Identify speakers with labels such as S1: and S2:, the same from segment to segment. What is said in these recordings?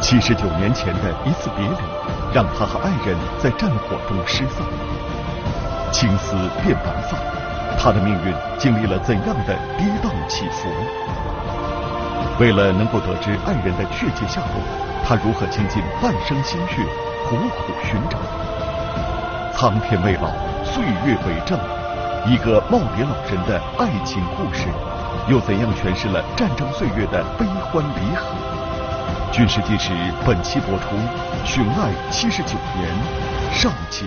S1: 79年前的一次别离，让他和爱人在战火中失散。青丝变白发，他的命运经历了怎样的跌宕起伏？为了能够得知爱人的确切下落，他如何倾尽半生心血，苦苦寻找？苍天未老，岁月为证，一个耄耋老人的爱情故事，又怎样诠释了战争岁月的悲欢离合？军事纪实本期播出，《寻爱79年》上集。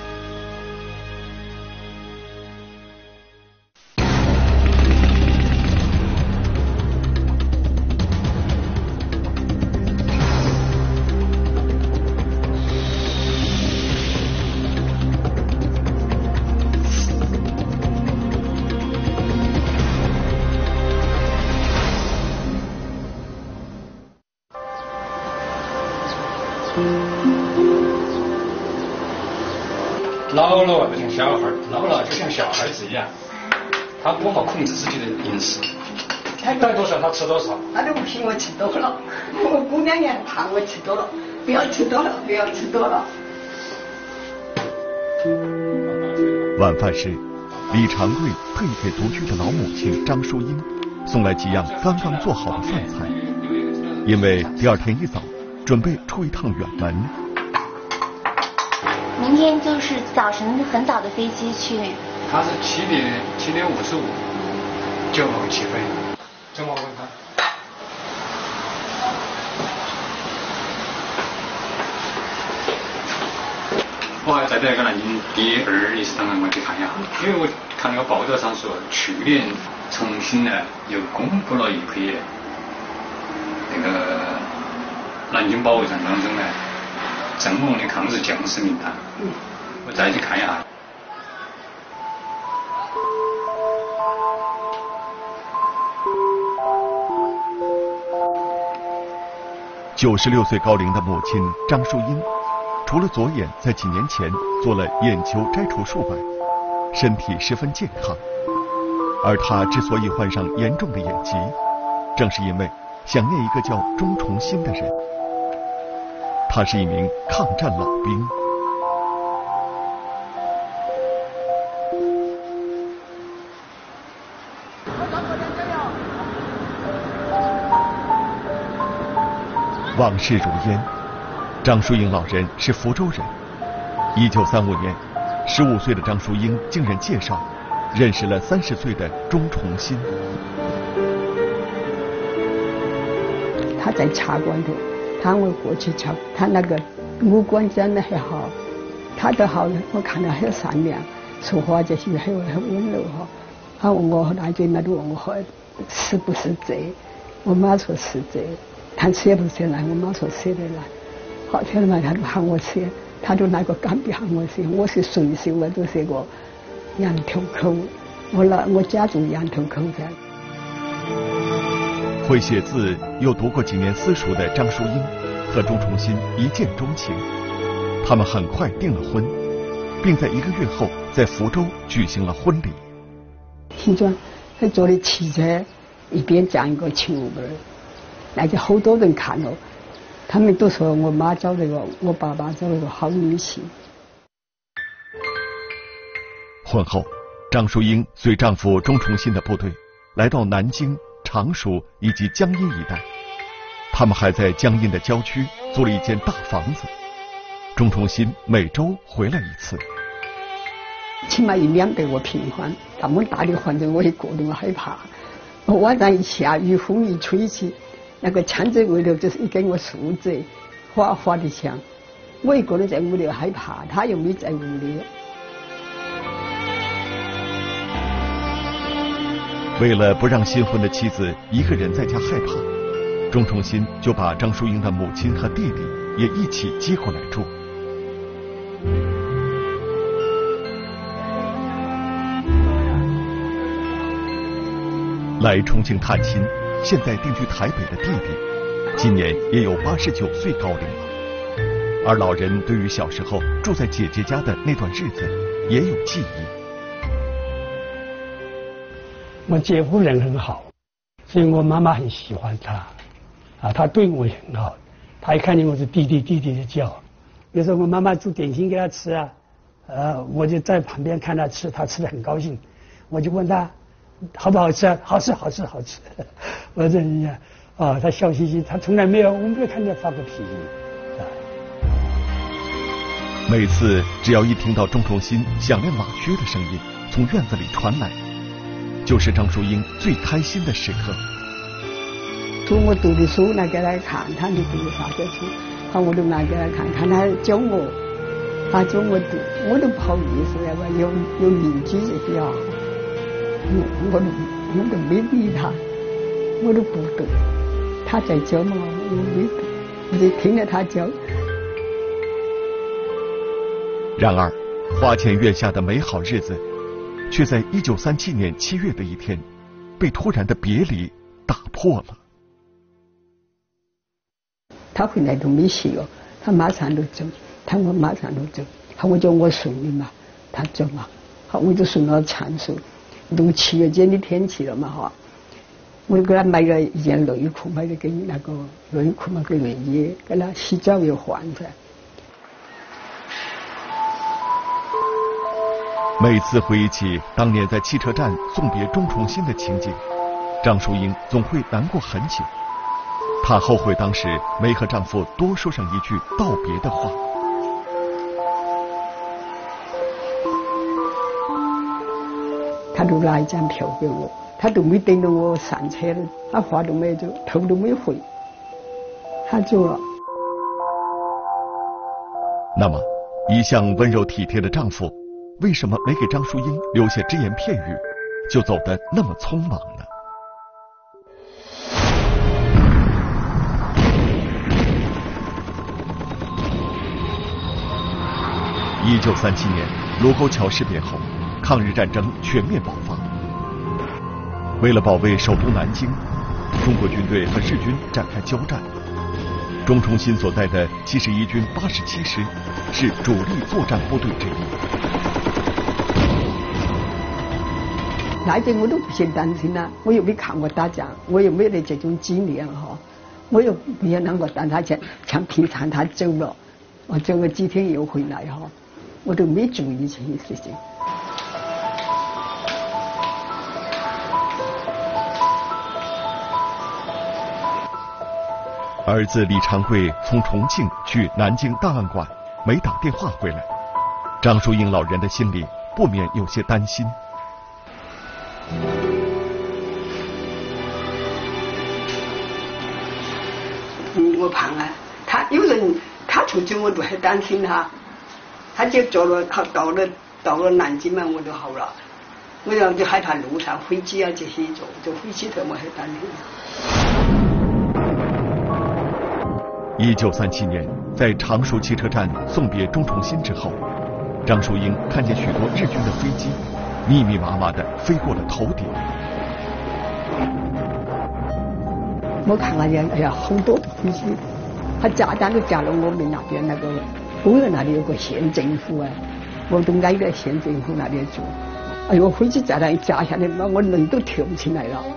S2: 老了不像小孩，老了就像小孩子一样，他不好控制自己的饮食，该多少他吃多少。
S3: 他都不批我吃多了，我姑娘也怕我吃多了，不要吃多了，不要吃多了。
S1: 晚饭时，李长贵特意给独居的老母亲张淑英送来几样刚刚做好的饭菜，因为第二天一早准备出一趟远门。
S4: 明天就是早晨很早的飞机去。
S2: 他是7点55就起飞，这么问他。我还在这个南京第2历史档案馆去看一下，因为我看那个报道上说，去年重新呢又公布了一批那个南京保卫战当中呢阵亡的抗日将士名单，我再去看一下。
S1: 96岁高龄的母亲张淑英，除了左眼在几年前做了眼球摘除术外，身体十分健康。而她之所以患上严重的眼疾，正是因为想念一个叫钟崇新的人。他是一名抗战老兵。往事如烟，张淑英老人是福州人。1935年，15岁的张淑英经人介绍，认识了30岁的钟崇新。
S3: 他在茶馆头。他我过去瞧，他那个五官长得还好，他都好，我看到很善良，说话就是很温柔哈。他问我那句那都问我是不是贼？我妈说是贼。他舍不舍来？我妈说舍得来。好天嘛，他都喊我舍，他都拿个钢笔喊我舍。我是随手我都是个羊头口，我家住羊头口的。
S1: 会写字又读过几年私塾的张淑英和钟崇新一见钟情，他们很快订了婚，并在1个月后在福州举行了婚礼。
S3: 现在他坐的汽车一边站一个球门，那就好多人看了，他们都说我妈找了个，我爸爸找了个好女婿。
S1: 婚后，张淑英随丈夫钟崇新的部队来到南京、常熟以及江阴一带，他们还在江阴的郊区租了一间大房子。钟崇新每周回来一次，
S3: 起码100-200个平方，那么大的房子我一个人害怕。我晚上一下雨风一吹起，那个墙子外头就是一根个树枝，哗哗的响。我一个人在屋里害怕，他又没在屋里。
S1: 为了不让新婚的妻子一个人在家害怕，钟崇新就把张淑英的母亲和弟弟也一起接过来住。来重庆探亲，现在定居台北的弟弟，今年也有89岁高龄了。而老人对于小时候住在姐姐家的那段日子也有记忆。
S5: 我姐夫人很好，所以我妈妈很喜欢他，他对我也很好。 他一看见我是弟弟的叫。有时候我妈妈煮点心给他吃啊，我就在旁边看他吃，他吃得很高兴，我就问他好不好吃啊？好吃。我这人家他笑嘻嘻，他从来没有，我没有看见发过脾气。
S1: 每次只要一听到钟崇新响亮马靴的声音从院子里传来，就是张淑英最开心的时刻。
S3: 从我读的书拿给他看，他你读的啥个书？我都拿给他看，看他教我，他教我读，我都不好意思了吧？有邻居这些啊，我都没理他，我都不读，他在教嘛，我没读，我就听着他教。
S1: 然而，花前月下的美好日子，却在1937年7月的一天，被突然的别离打破了。
S3: 他回来都没歇哦，他马上就走，我马上就走，好我叫我送你嘛，他走嘛，好我就送到长寿，都7月间的天气了嘛哈，我就给他买了一件内裤，买了给你那个内裤嘛，给内衣，给他洗澡又换噻。
S1: 每次回忆起当年在汽车站送别钟崇新的情景，张淑英总会难过很久。她后悔当时没和丈夫多说上一句道别的话。
S3: 他都拿一张票给我，他都没等到我上车了，他话都没走，头都没回，他走了。
S1: 那么，一向温柔体贴的丈夫，为什么没给张淑英留下只言片语，就走得那么匆忙呢？1937年卢沟桥事变后，抗日战争全面爆发。为了保卫首都南京，中国军队和日军展开交战。钟崇新所在的71军87师是主力作战部队之一。
S3: 那阵我都不嫌担心了，我又没看过打仗，我又没得这种经验哈，我又没有啷个当他像平常他走了，我走了几天又回来哈，我都没注意这些事情。
S1: 儿子李长贵从重庆去南京档案馆没打电话回来，张淑英老人的心里不免有些担心。
S3: 我怕啊，他有人他出去我都很担心他就坐了，他到了南京嘛我就好了，我就害怕路上飞机啊这些坐飞机头我很担心。
S1: 1937年，在常熟汽车站送别钟崇新之后，张淑英看见许多日军的飞机密密麻麻地飞过了头顶。
S3: 我看好多飞机，他炸弹都炸了我们那边那个公园那里有个县政府啊，我都挨在县政府那里住。哎呦，飞机炸弹一炸下来，把我人都跳起来了。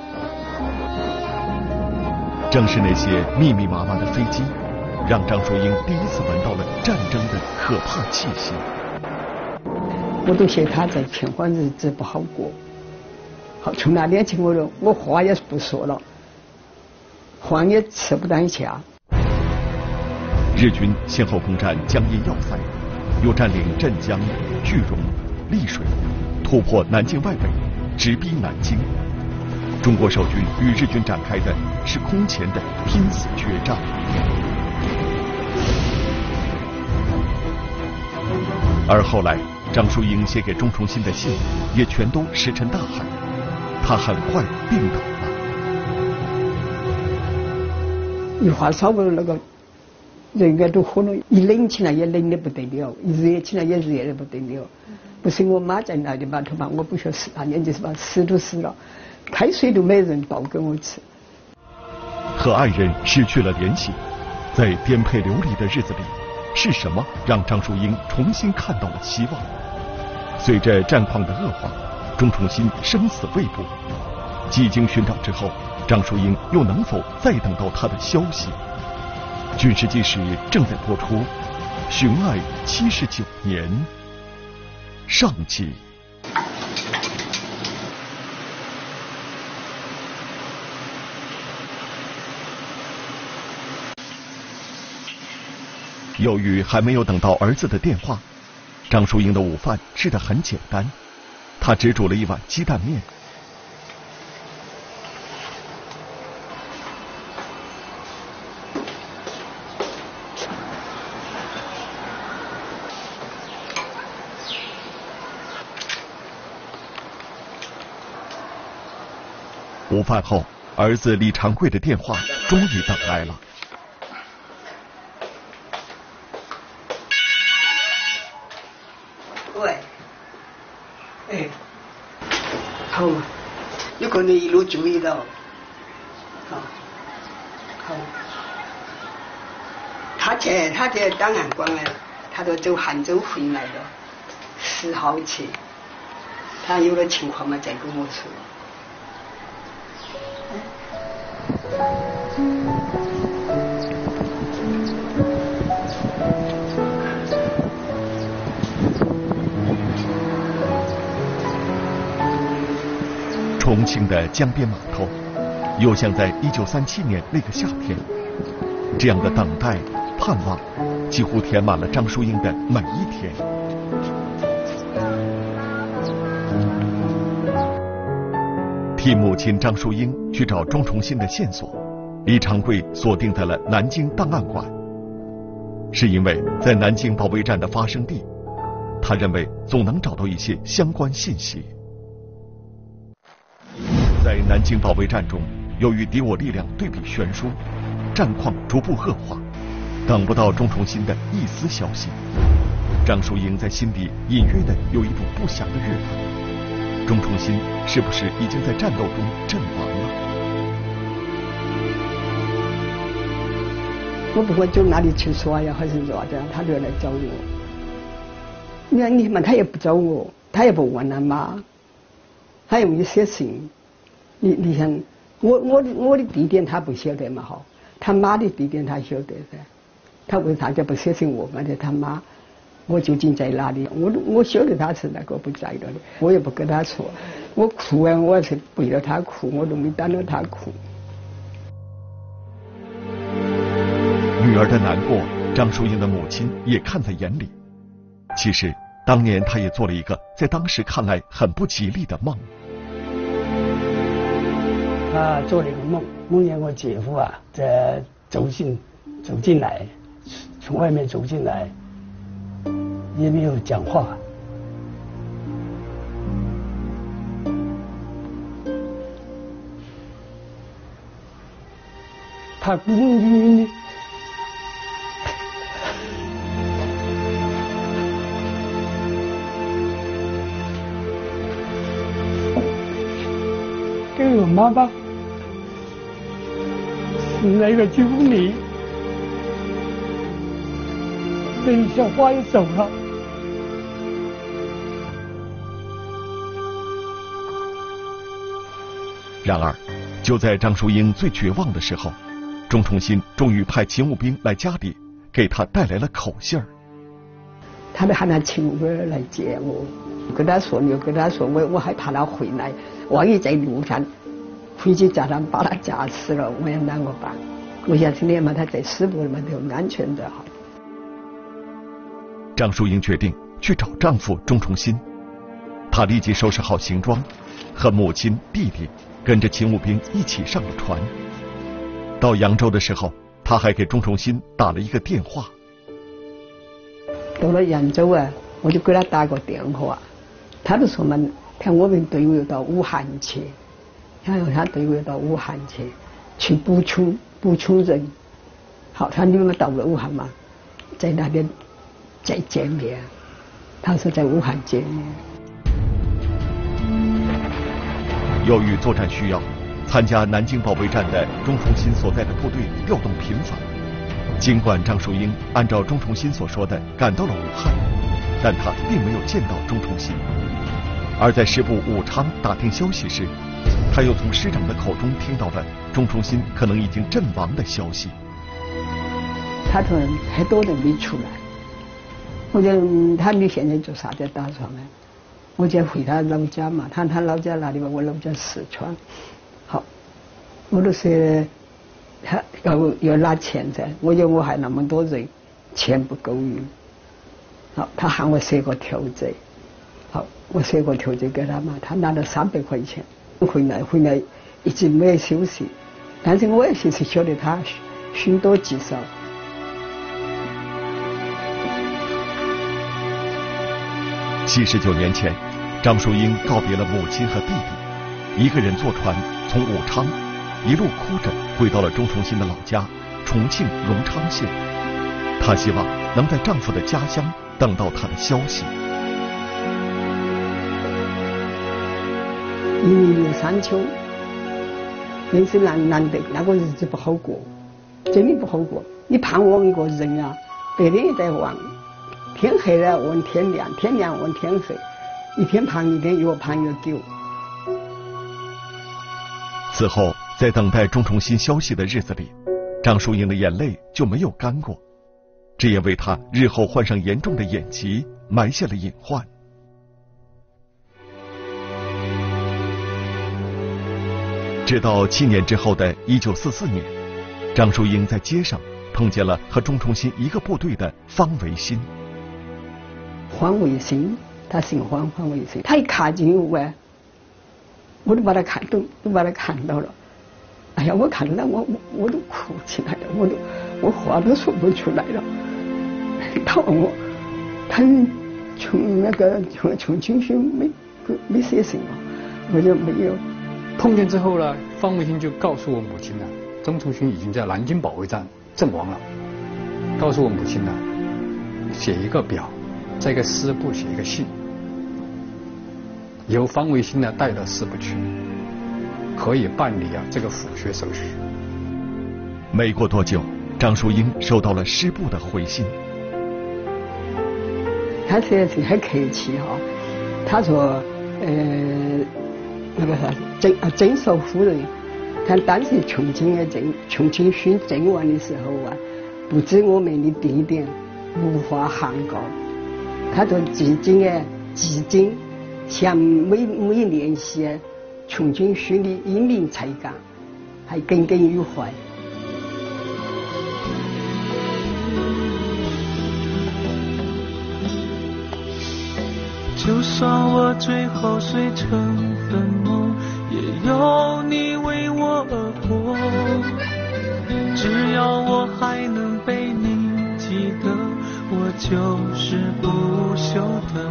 S1: 正是那些密密麻麻的飞机，让张淑英第一次闻到了战争的可怕气息。
S3: 我都嫌他在平缓日子不好过，好从那天起我话也不说了，饭也吃不当下。
S1: 日军先后攻占江阴要塞，又占领镇江、句容、丽水，突破南京外围，直逼南京。中国守军与日军展开的是空前的拼死决战。而后来，张淑英写给钟崇新的信也全都石沉大海，他很快病倒了。
S3: 一发烧了那个人家都喝了，一冷起来也冷得不得了，一热起来也热得不得了。不是我妈在那里把头发，我不晓得那年就是把死都死了，开水都没人倒给我吃。
S1: 和爱人失去了联系，在颠沛流离的日子里，是什么让张淑英重新看到了希望？随着战况的恶化，钟崇新生死未卜。几经寻找之后，张淑英又能否再等到他的消息？ 军事纪实正在播出，寻爱79年上集。由于还没有等到儿子的电话，张淑英的午饭吃得很简单，她只煮了一碗鸡蛋面。午饭后，儿子李长贵的电话终于等来了。
S3: 喂，哎，好嘛，有可能一路注意到，好，他在档案馆呢，他都走杭州回来了，10号去，他有了情况嘛再跟我说。
S1: 重庆的江边码头，又像在1937年那个夏天，这样的等待、盼望，几乎填满了张淑英的每一天。替母亲张淑英去找钟崇新的线索，李长贵锁定在了南京档案馆，是因为在南京保卫战的发生地，他认为总能找到一些相关信息。在南京保卫战中，由于敌我力量对比悬殊，战况逐步恶化，等不到钟崇新的一丝消息，张淑英在心底隐约的有一种不祥的预感：钟崇新是不是已经在战斗中阵亡了？
S3: 我不管走哪里去耍呀，还是咋的，他都要来找我。你们他也不找我，他也不问他妈，他也没写信。你想，我的地点他不晓得嘛哈，他妈的地点他晓得噻，他为啥就不写信我问他妈，我究竟在哪里？我晓得他是那个不在了的，我也不跟他说，我哭啊，我是为了他哭，我都没当着他哭。
S1: 女儿的难过，张淑英的母亲也看在眼里。其实，当年她也做了一个在当时看来很不吉利的梦。
S5: 他做了一个梦，梦见我姐夫啊，在走进来，从外面走进来，也没有讲话。他孤零零的。跟我妈妈来了几公里，这一小花又走了。
S1: 然而，就在张淑英最绝望的时候，钟崇新终于派勤务兵来家里，给他带来了口信儿。
S3: 他们喊他勤务兵来接我，跟他说，我害怕他回来。万一在路上飞机炸弹把他炸死了，我要啷个办？我想今天嘛，他在师部嘛都安全的好。
S1: 张淑英决定去找丈夫钟崇新，她立即收拾好行装，和母亲、弟弟跟着勤务兵一起上了船。到扬州的时候，她还给钟崇新打了一个电话。
S3: 到了扬州啊，我就给他打个电话，他就说嘛。看我们队伍到武汉去，然后他队伍到武汉去补充人。好，他你们到了武汉嘛，在那边再见面。他说在武汉见面。
S1: 由于作战需要，参加南京保卫战的钟崇新所在的部队调动频繁。尽管张淑英按照钟崇新所说的赶到了武汉，但他并没有见到钟崇新。而在师部武昌打听消息时，他又从师长的口中听到了钟崇新可能已经阵亡的消息。
S3: 他说很多人没出来。我就他你现在做啥子打算呢？我就回他老家嘛，他老家哪里吧？我老家四川。好，我都说他要拿钱噻，我觉得我还那么多人，钱不够用。好，他喊我写个条子，好，我写个条子给他嘛，他拿了300块钱，回来一直没有休息，但是我也是晓得他凶多吉少。
S1: 79年前，张淑英告别了母亲和弟弟，一个人坐船从武昌一路哭着回到了钟崇新的老家重庆荣昌县。她希望能在丈夫的家乡等到他的消息。
S3: 1年3秋，人生难得，那个日子不好过，真的不好过。你盼望一个人啊，白天也在望，天黑了问天亮，天亮问天黑，一天盼一天，越盼越久。
S1: 此后，在等待钟崇新消息的日子里，张淑英的眼泪就没有干过，这也为她日后患上严重的眼疾埋下了隐患。直到7年之后的1944年，张淑英在街上碰见了和钟崇新一个部队的方维新。
S3: 方维新，他姓方，方维新。他一踏进屋啊，我都把他看到了。哎呀，我看到我都哭起来了，我话都说不出来了。他问我，他从军训没写信啊，我就没有。
S2: 碰见之后呢，方维新就告诉我母亲了，钟崇新已经在南京保卫战阵亡了。告诉我母亲呢，写一个表，在一个师部写一个信，由方维新呢带到师部去，可以办理这个抚学手续。
S1: 没过多久，张淑英收到了师部的回信。
S3: 他这是很客气哈，他说那个啥曾寿夫人，他当时重庆训阵亡的时候啊，不知我们的地点，无法函告。他说至今向每联系重庆训的英明才干，还耿耿于怀。
S6: 就算我最后碎成粉末，也有你为我而活。只要我还能被你记得，我就是不朽的。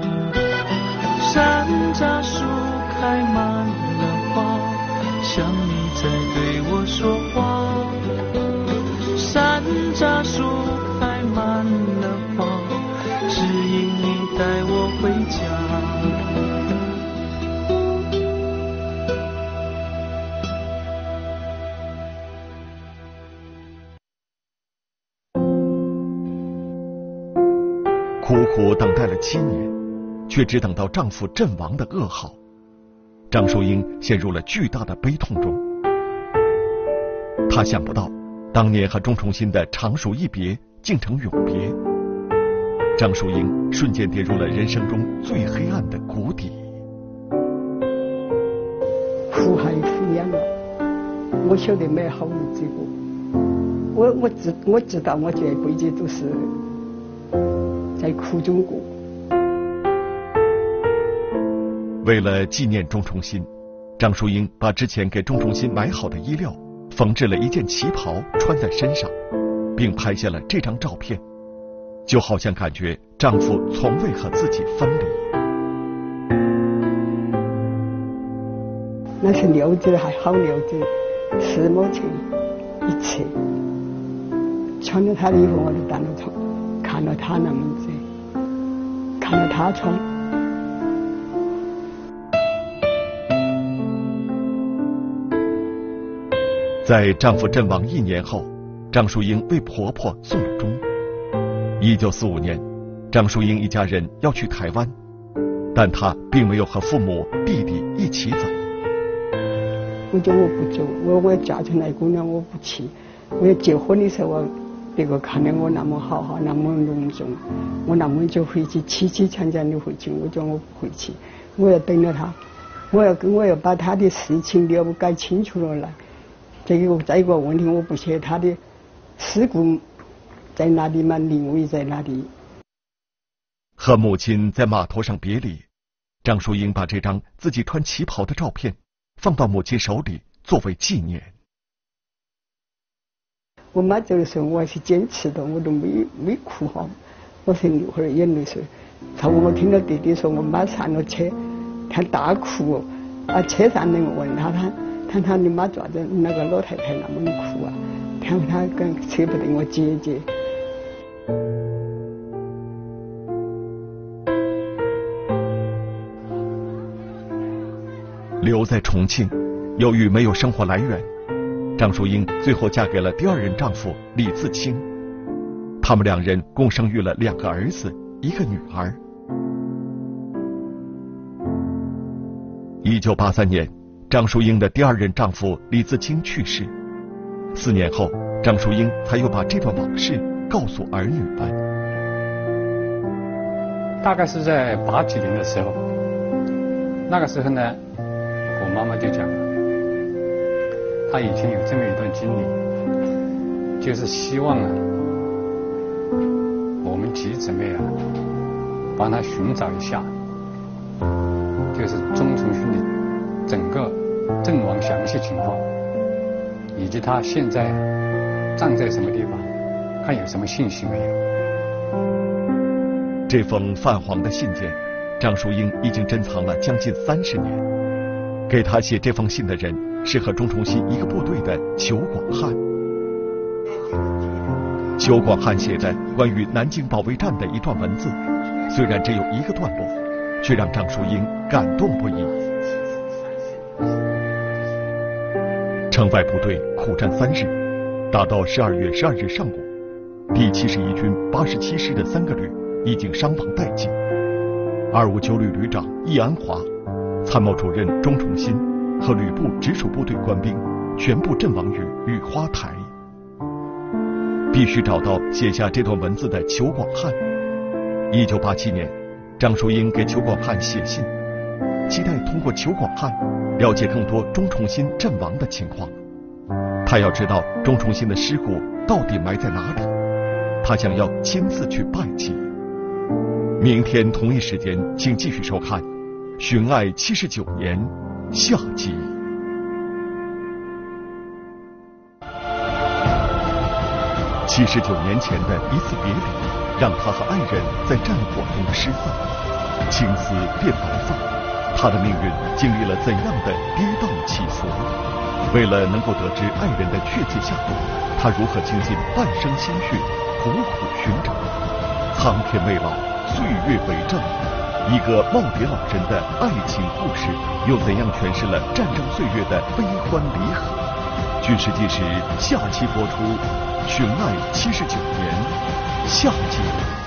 S6: 山楂树开满了花，像你在对我说话。山楂树开满了花，指引你带我回家。
S1: 苦苦等待了7年，却只等到丈夫阵亡的噩耗，张淑英陷入了巨大的悲痛中。她想不到，当年和钟崇新的长暑一别竟成永别。张淑英瞬间跌入了人生中最黑暗的谷底。
S3: 苦海浮烟了，我晓得没好日子过。我知道我这一辈子都是在苦中过。
S1: 为了纪念钟崇新，张淑英把之前给钟崇新买好的衣料缝制了一件旗袍穿在身上，并拍下了这张照片，就好像感觉丈夫从未和自己分离。
S3: 那是料子还好料子，4毛钱一尺。穿着他的衣服我就当了穿，看到他那么子，看到他穿。
S1: 在丈夫阵亡1年后，张淑英为婆婆送了终。1945年，张淑英一家人要去台湾，但她并没有和父母、弟弟一起走。
S3: 我不走，我要嫁成那姑娘，我不去。我要结婚的时候， 别个看得我那么好，那么隆重，我那么就回去凄凄惨惨的回去，我叫我不回去，我要等着他，我要把他的事情了解清楚了来。再一个问题，我不晓得他的事故在哪里嘛，定位在哪里。
S1: 和母亲在码头上别离，张淑英把这张自己穿旗袍的照片放到母亲手里作为纪念。
S3: 我妈走的时候，我还是坚持的，我都没哭哈，我才流会儿眼泪水。他我听到弟弟说我妈上了车，他大哭，车上人问他你妈咋子那个老太太那么哭啊？他跟舍不得我姐姐。
S1: 留在重庆，由于没有生活来源，张淑英最后嫁给了第二任丈夫李自清。他们两人共生育了2个儿子，1个女儿。1983年，张淑英的第二任丈夫李自清去世。4年后，张淑英才又把这段往事告诉儿女们。
S2: 大概是在80几年的时候，那个时候呢，我妈妈就讲了，她以前有这么一段经历，就是希望我们几姊妹帮她寻找一下，就是钟崇勋的整个阵亡详细情况，以及他现在站在什么地方，看有什么信息没有。
S1: 这封泛黄的信件，张淑英已经珍藏了将近30年。给他写这封信的人是和钟崇新一个部队的裘广汉。裘广汉写的关于南京保卫战的一段文字，虽然只有1个段落，却让张淑英感动不已。城外部队苦战3日，打到12月12日上午，第71军87师的3个旅已经伤亡殆尽。259旅旅长易安华、参谋主任钟崇新和旅部直属部队官兵全部阵亡于雨花台。必须找到写下这段文字的裘广汉。1987年，张淑英给裘广汉写信，期待通过裘广汉了解更多钟崇新阵亡的情况。他要知道钟崇新的尸骨到底埋在哪里，他想要亲自去拜祭。明天同一时间，请继续收看《寻爱79年》下集。79年前的一次别离，让他和爱人在战火中失散，青丝变白发。他的命运经历了怎样的跌宕起伏？为了能够得知爱人的确切下落，他如何倾尽半生心血，苦苦寻找？苍天未老，岁月为证。一个耄耋老人的爱情故事，又怎样诠释了战争岁月的悲欢离合？军事纪实下期播出，《寻爱79年》下集。